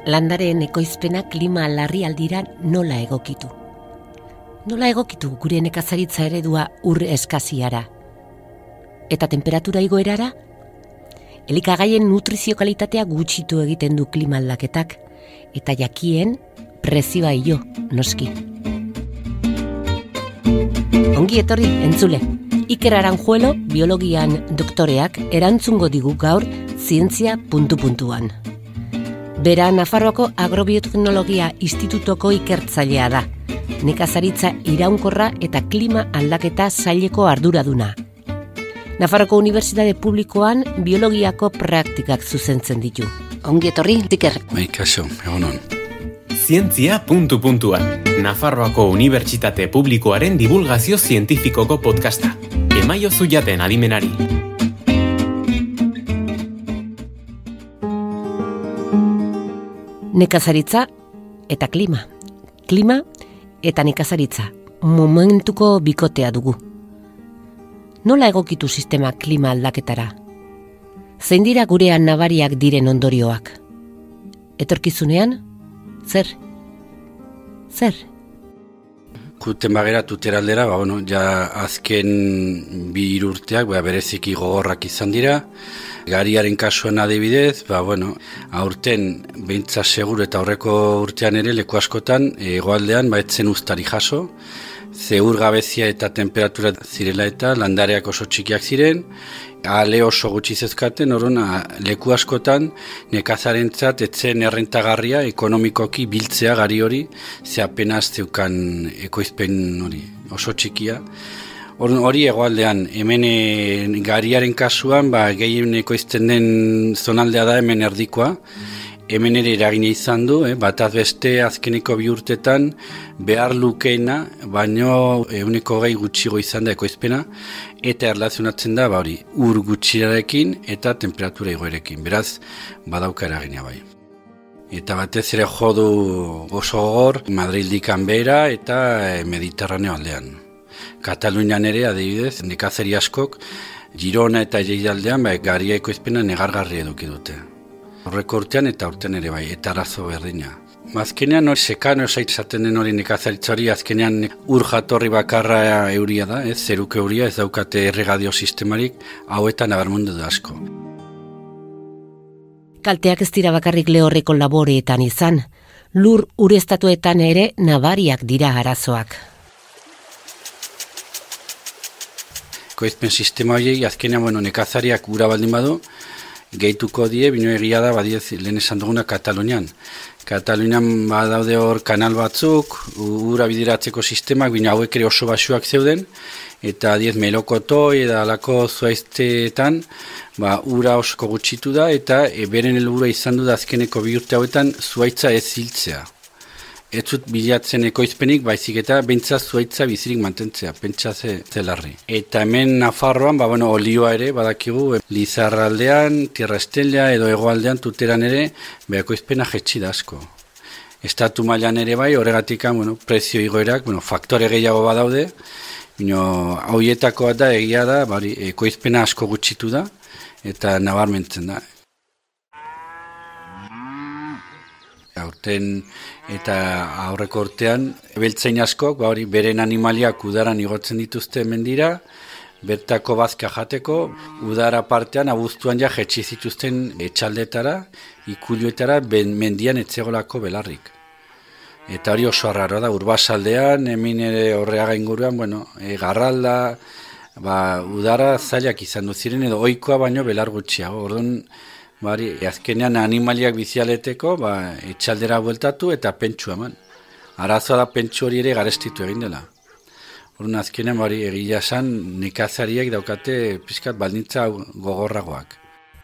landaren ekoizpena klima larrialdira nola egokitu. Nola egokitu gure nekazaritza eredua ur eskaziara. Eta temperatura igoerara? Elikagaien nutrizio kalitatea gutxitu egiten du klima aldaketak, eta jakien prezioa jo, noski. Ongi etorri, entzule. Iker Aranjuelo, biologian doktoreak, erantzungo digu gaur zientzia puntu-puntuan. Bera Nafarroako Agrobiotecnologia Institutoko ikertzailea da. Nekazaritza iraunkorra eta klima aldaketa saileko arduraduna. Nafarroako Unibertsitate Publikoan biologiako praktikak zuzentzen ditu. Ongi etorri, Iker. Kaixo, egunon. Zientzia puntu-puntuan. Nafarroako Unibertsitate Publikoaren divulgazio zientifikoko podcasta. Emaiozu jaten adimenari. Nekazaritza eta klima. Klima eta nekazaritza. Momentuko bikotea dugu. Nola egokitu sistema klima aldaketara? Zein dira gurean nabariak diren ondorioak? Etorkizunean? Zer? Kuten bagera tuteraldera, ja azken 2 urteak bereziki gogorrak izan dira. Gariaren kasuan adibidez, aurten beintza seguru eta aurreko urtean ere leku askotan hegoaldean etzen uztari jaso. Zeur gabezia eta temperatura zirela eta landareak oso txikiak ziren, ale oso gutxi zezkaten, leku askotan nekazarentzat etzen errentagarria ekonomikoki biltzea gari hori, ze apenas zeukan ekoizpen hori oso txikia. Hori hegoaldean, hemen gariaren kasuan, gehien ekoizten den zonaldea da hemen erdikoa, hemen ere eragina izan du, bataz beste azkeneko 2 urtetan behar lukeena, baino 20% gutxigo izan da ekoizpena, eta erlazionatzen da ur gutxirarekin eta temperatura igoerekin. Beraz, badauka eragina bai. Eta batez ere jodu oso gogor, Madrildikan behera eta Mediterraneo aldean. Katalunian ere, adibidez, nekazari askok, Girona eta Lleidaldean garia ekoizpena negargarri eduki dute. Horreko urtean eta urtean ere bai, eta arazo berdina. Azkenean sekano esaten den hori nekazaritza hori, azkenean ur jatorri bakarra euria da, zeruk euria, ez daukate erregadio sistemarik, hauetan nabarmendu da asko. Kalteak ez dira bakarrik lehorreko laboreetan izan, lur ureztatuetan ere nabariak dira arazoak. Ekoizpen sistema horiek, azkenean nekazariak ura baldin badu, gehituko die, bino egia da, lehen esan duguna Katalunian. Katalunian badaude hor kanal batzuk, ura bideratzeko sistemak, bino hauek ere oso basuak zeuden, eta melokotoi eta alako zuaizteetan, ura osko gutxitu da, eta beren helburua izan du da azkeneko 2 urte hauetan zuaitza ez hiltzea. Ez zut bilatzen ekoizpenik, baizik eta beintza zuaitza bizirik mantentzea, pentsa zelarri. Eta hemen Nafarroan, olioa ere, badakigu, Lizarraldean, Tierra Estella edo hegoaldean tuteran ere, ekoizpena jetxi da asko. Estatu mailan ere bai, horregatik, prezio igoerak, faktore gehiago badaude, hauietako da egia da, ekoizpena asko gutxitu da, eta nabarmentzen da. Aurten eta aurreko urtean, beltzain askok, beren animaliak udaran igotzen dituzte mendira, bertako bazka jateko, udara partean, abuztuan jetxi zituzten etxaldetara, ikuluetara, mendian etzegolako belarrik. Eta hori oso arraroa da, urbasaldean, hemen ere horreaga inguruan, garralda, udara zailak izan duziren, edo ohikoa baino belar gutxiago, orduan, azkenean animaliak bizialeteko, etxaldera bueltatu eta pentsu eman. Arazoa da pentsu hori ere garestitu egin dela. Horren azkenean egia esan nekazariak daukate pixkat baldintza gogorragoak.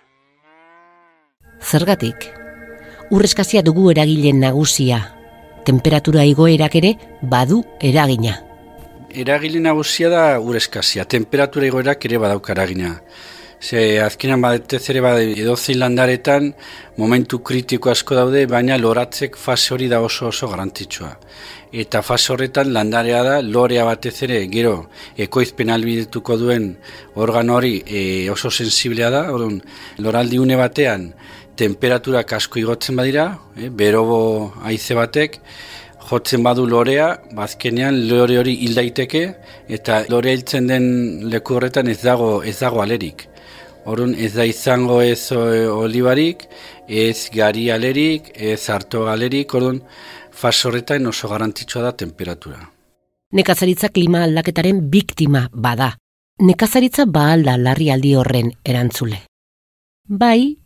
Zergatik, ur eskazia dugu eragileen nagusia. Temperatura igoerak ere badu eragina. Eragile nagusia da ur eskazia, temperatura igoerak ere badauka eragina. Ze azkenan batez ere edozein landaretan momentu kritiko asko daude, baina loratzek fase hori da oso garrantzitsua. Eta fase horretan landarea da, lorea batez ere, gero, ekoizpen ahalbidetuko duen organo hori oso sensiblea da, orduan, loraldi une batean, temperaturak asko igotzen badira, berobo haize batek, jotzen badu lorea, bazkenean lore hori hil daiteke, eta lore hiltzen den leku horretan ez dago alerik. Orduan ez da izango ez olibarik, ez gari alerik, ez arto alerik, orduan fase horretan oso garrantzitsua da temperatura. Nekazaritza klima aldaketaren biktima bada. Nekazaritza ba alda larrialdi horren erantzule. Bai,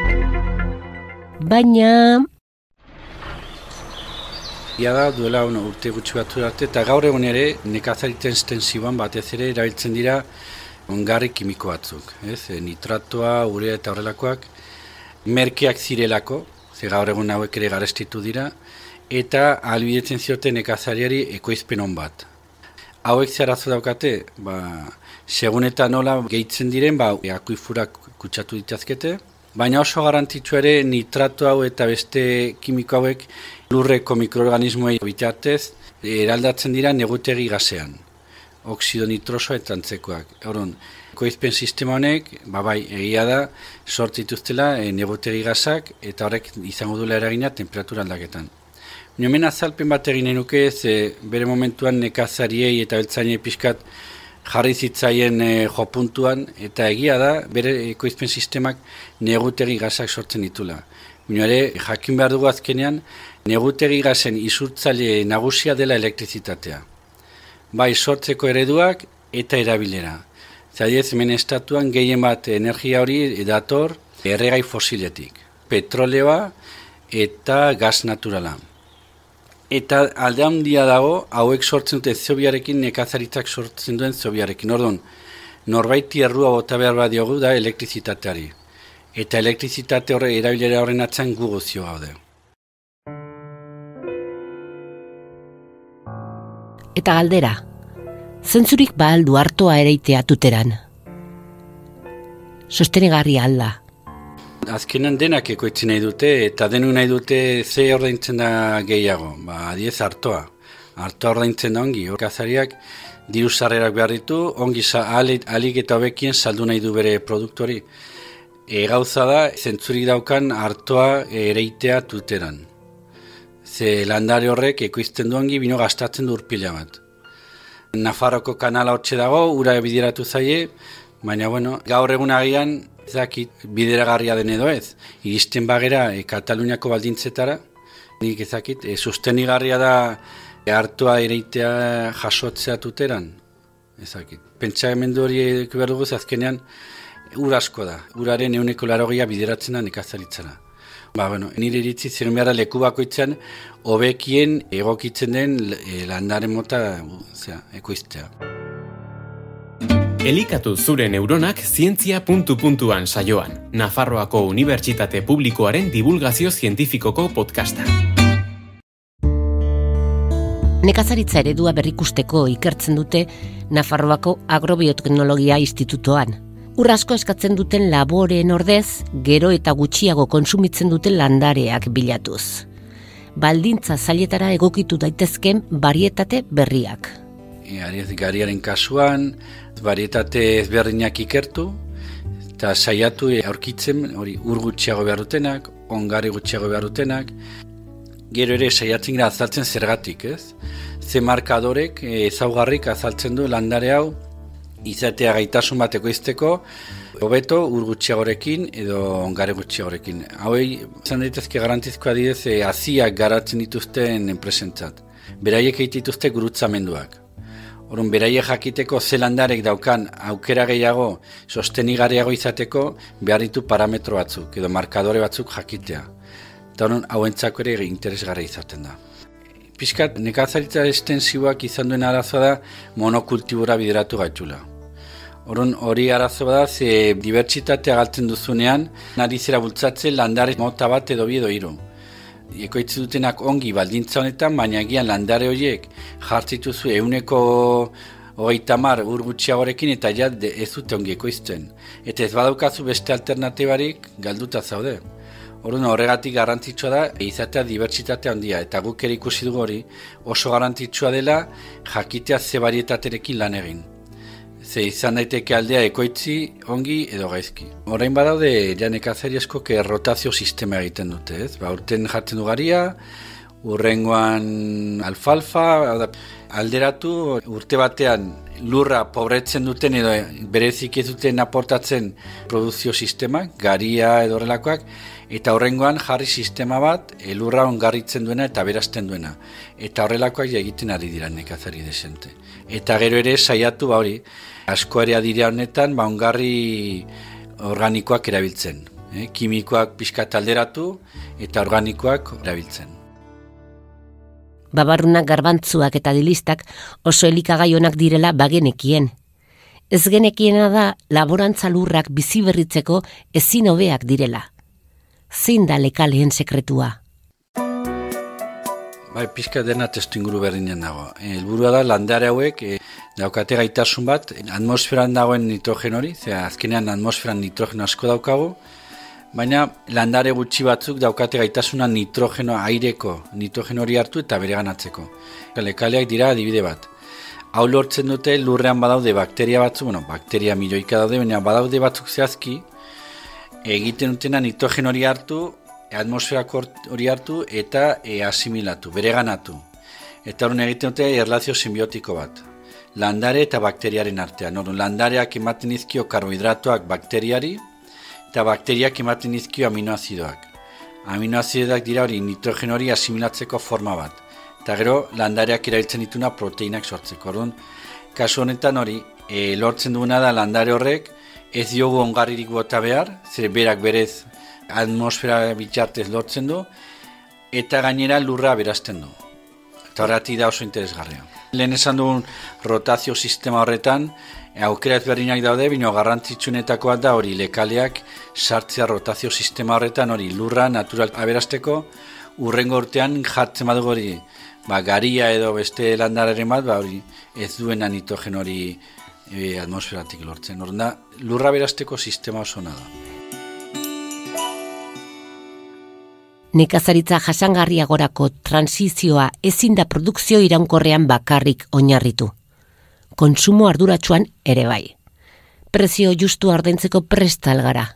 baina... Ia da, duela urte gutxi batzu arte, eta gaur egun ere nekazaritza estensiboan batez ere erabiltzen dira ongarri kimiko batzuk. Nitratoa, urea eta horrelakoak, merkeak zirelako, ze gaur egun hauek ere garestitu dira, eta ahalbidetzen zioten nekazariari ekoizpen on bat. Hauek ze arazo daukate, segun eta nola gehitzen diren, akuifurak kutsatu ditazkete, baina oso garrantzitsua ere nitrato hau eta beste kimiko hauek lurreko mikroorganismoei bitartez eraldatzen dira negutegi gasean, oxido nitroso eta antzekoak. Orduan, ekoizpen sistema honek, egia da, sortzituztela negutegi gasak eta horrek izango duela eragina temperatura aldaketan. Hemen azalpen bat egin nuke, bere momentuan nekazariei eta beltzainei pixkat jarri zitzaien jopuntuan, eta egia da, bere ekoizpen sistemak negutegi gasak sortzen ditula. Baina ere, jakin behar dugu azkenean, negutegi gasen isurtzaile nagusia dela elektrizitatea. Bai sortzeko ereduak eta erabilera. Zadiez, hemen estatuan gehien bat energia hori dator erregai fosiletik. Petroleoa eta gas naturala. Eta alde handia dago, hauek sortzen dute zobiarekin, nekazaritzak sortzen duen zobiarekin. Orduan, norbaiti errua bota behar bat diogu da elektrizitateari. Eta elektrizitate erabilera horren atzan gu guzio gaude. Eta galdera, zentzurik aldu artoa ereitea tuteran? Sostenegarri alda. Azkenan denak ekoitzen nahi dute, eta denu nahi dute ze ordaintzen da gehiago. Adiez artoa. Artoa ordaintzen da ongi. Nekazariak diru sarrerak behar ditu, ongi alik eta hobekien saldu nahi du bere produktori. Gauza da, zentzurik daukan artoa ereitea tuteran. Ze landare horrek ekoizten du ongi, bino gastatzen du urpila bat. Nafarroko kanala hortxe dago, ura bideratu zaie, baina gaur egun agian, ezakit, bideragarria den edo ez. Iristen bagera Kataluniako baldintzetara, nik ezakit, sustenigarria da artoa ereitea jasotzea tuteran. Ezakit. Pentsamendu hori behar dugu azkenean ur asko da. Uraren 80% bideratzen da nekazaritzara. Nire iritzi zer behar leku bakoitzean hobekien egokitzen den landaren mota ekoiztea. Elikatu zure neuronak zientzia puntu-puntuan saioan, Nafarroako Unibertsitate Publikoaren divulgazio zientifikoko podcasta. Nekazaritza eredua berrikusteko ikertzen dute Nafarroako Agrobioteknologia Institutoan. Ur asko eskatzen duten laboreen ordez, gero eta gutxiago kontsumitzen duten landareak bilatuz. Baldintza zailetara egokitu daitezken barietate berriak. Gariaren kasuan, barietate ezberdinak ikertu, eta saiatu aurkitzen ur gutxiago behar dutenak, ongari gutxiago behar dutenak, gero ere saiatzen gira azaltzen zergatik, ez? Ze markadorek ezaugarrik azaltzen du landare hau, izatea gaitasun bat ekoizteko, hobeto ur gutxiagorekin edo ongare gutxiagorekin. Hauei, izan daitezke garantizkoa adidez, haziak garatzen dituzten enpresentzat. Beraiek egiten dituzte gurutzamenduak. Orduan, beraiek jakiteko ze landarek daukan aukera gehiago sostenigarriago izateko behar ditu parametro batzuk edo markadore batzuk jakitea. Eta orduan, hauentzako ere interesgarria izaten da. Piskat, nekazaritza estensiboak izan duen arazoa da monokultibura bideratu gaitula. Orduan, hori arazoa da, ze dibertsitatea galtzen duzunean, nari zera bultzatzen landare mota bat edo bi edo hiru. Ekoitzen dutenak ongi baldintza honetan, baina egian landare horiek jartzituzu 100 30 ur gutxiagorekin eta ja ez dute ongi ekoizten. Eta ez badaukazu beste alternatibarik galduta zaude. Orduan horregatik garrantzitsua da izatea dibertsitatea handia eta guk ere ikusi dugu hori oso garrantzitsua dela jakitea ze barietaterekin lan egin. Ze izan daiteke aldea ekoitzi ongi edo gaizki. Orain badaude ja nekazari askok rotazio sistema egiten dute, ez? Urten jartzen du garia, urrengoan alfalfa, alderatu urte batean lurra pobretzen duten edo berezik ez duten aportatzen produzio sistema, garia edo horrelakoak, eta horrengoan jarri sistema bat lurra ongarritzen duena eta berazten duena. Eta horrelakoak egiten ari dira nekazari desente. Eta gero ere saiatu hori, asko ere adira honetan ongarri organikoak erabiltzen. Kimikoak pixkat alderatu eta organikoak erabiltzen. Babarrunak, garbantzuak eta dilistak oso elikagai onak direla bagenekien. Ez genekiena da laborantza lurrak bizi berritzeko ezin hobeak direla. Zein da lekaleen sekretua? Pixka dena testu inguru berdinean dago. Helburua da landare hauek daukate gaitasun bat, atmosferan dagoen nitrogen hori, azkenean atmosferan nitrogen asko daukagu, baina landare gutxi batzuk daukate gaitasuna nitrogeno aireko nitrogen hori hartu eta bereganatzeko. Lekaleak dira adibide bat. Hau lortzen dute lurrean badaude bakteria batzuk, bakteria milioika daude, baina badaude batzuk zehazki, egiten dutena nitrogen hori hartu, atmosferako hori hartu eta asimilatu, bereganatu. Eta horren egiten dute erlazio simbiotiko bat. Landare eta bakteriaren artean. Landareak ematen dizkio karbohidratoak bakteriari, eta bakteriak ematen dizkio aminoazidoak. Aminoazidoak dira hori nitrogen hori asimilatzeko forma bat. Eta gero landareak erabiltzen dituna proteinak sortzeko. Orduan, kasu honetan hori lortzen duguna da landare horrek ez diogu ongarririk bota behar, zer berak berez atmosfera bitxartez lortzen du, eta gainera lurra berazten du. Eta horretik da oso interesgarria. Lehen esan dugun rotazio sistema horretan, aukera ezberdinak daude, bino garrantzitsuenetako bat da hori lekaleak sartzea rotazio sistema horretan hori lurra natural aberasteko, urrengo urtean jartzen badugu hori garia edo beste landararen bat, hori ez duena nitrogen hori atmosferatik lortzen. Orduan, lurra berasteko sistema oso da. Nekazaritza jasangarriagorako transizioa ezin da produkzio iraunkorrean bakarrik oinarritu. Kontsumo arduratsuan ere bai. Prezio justu ordaintzeko prest al gara.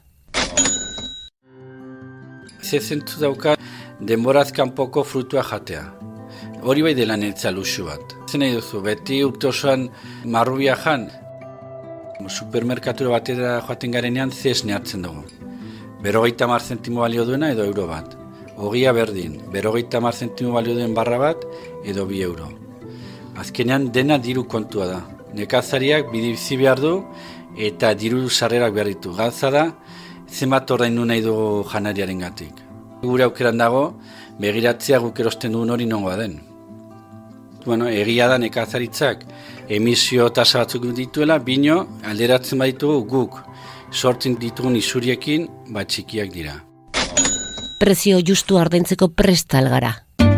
Ze zentzu dauka denboraz kanpoko frutua jatea. Hori bai dela netza luxu bat. Zer nahi duzu, beti urte osoan marrubia jan. Supermerkatura batera joaten garenean ze esneatzen dugu. 50 zentimo balio duena edo euro bat. Ogia berdin, 50 zentimo balio duen barra bat edo 2 euro. Azkenean dena diru kontua da. Nekazariak bizi behar du eta diru sarrerak behar ditu. Gauza da, zenbat ordaindu nahi dugu janariaren gatik. Gure aukeran dago, begiratzea guk erosten dugun hori nongoa den. Egia da nekazaritzak emisio tasa batzuk dituela, bino alderatzen baditugu guk sortzen ditugun isuriekin txikiak dira. Prezio justu ordaintzeko prest al gara.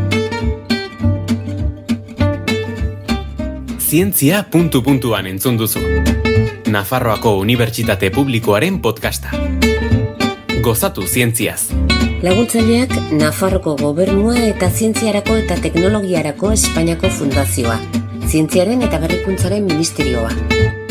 Zientzia puntu-puntuan entzun duzu. Nafarroako Unibertsitate Publikoaren podcasta. Gozatu zientziaz. Laguntzaileak Nafarroko Gobernua eta Zientziarako eta Teknologiarako Espainiako Fundazioa. Zientziaren eta Berrikuntzaren Ministerioa.